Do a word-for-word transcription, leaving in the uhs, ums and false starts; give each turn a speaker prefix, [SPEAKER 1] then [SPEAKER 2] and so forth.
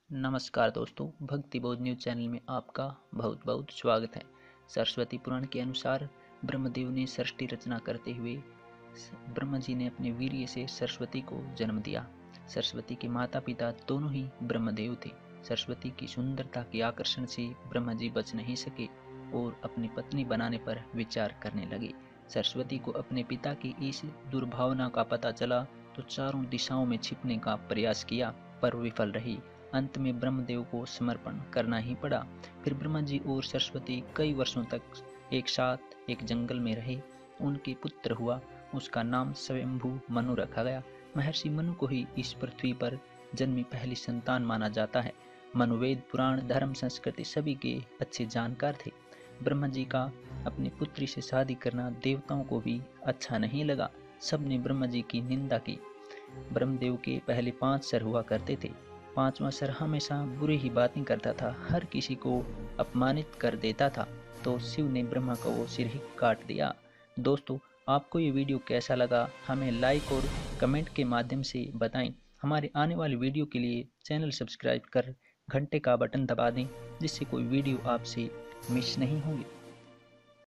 [SPEAKER 1] नमस्कार दोस्तों, भक्ति बोध न्यूज चैनल में आपका बहुत बहुत स्वागत है। सरस्वती पुराण के अनुसार ब्रह्मदेव ने सृष्टि रचना करते हुए ब्रह्मा जी ने अपने वीर्य से सरस्वती को जन्म दिया। सरस्वती के माता पिता दोनों ही ब्रह्मदेव थे। सरस्वती की सुंदरता के आकर्षण से ब्रह्मा जी बच नहीं सके और अपनी पत्नी बनाने पर विचार करने लगे। सरस्वती को अपने पिता की इस दुर्भावना का पता चला तो चारों दिशाओं में छिपने का प्रयास किया, पर विफल रही। अंत में ब्रह्मदेव को समर्पण करना ही पड़ा। फिर ब्रह्मा जी और सरस्वती कई वर्षों तक एक साथ एक जंगल में रहे। उनके पुत्र हुआ, उसका नाम स्वयंभू मनु रखा गया। महर्षि मनु को ही इस पृथ्वी पर जन्मी पहली संतान माना जाता है। मनु वेद पुराण धर्म संस्कृति सभी के अच्छे जानकार थे। ब्रह्मा जी का अपनी पुत्री से शादी करना देवताओं को भी अच्छा नहीं लगा। सबने ब्रह्मा जी की निंदा की। ब्रह्मदेव के पहले पांच सर हुआ करते थे। पांचवा सर हमेशा बुरी ही बातें करता था, हर किसी को अपमानित कर देता था। तो शिव ने ब्रह्मा का वो सिर ही काट दिया। दोस्तों, आपको ये वीडियो कैसा लगा हमें लाइक और कमेंट के माध्यम से बताएं। हमारे आने वाली वीडियो के लिए चैनल सब्सक्राइब कर घंटे का बटन दबा दें, जिससे कोई वीडियो आपसे मिस नहीं होगी।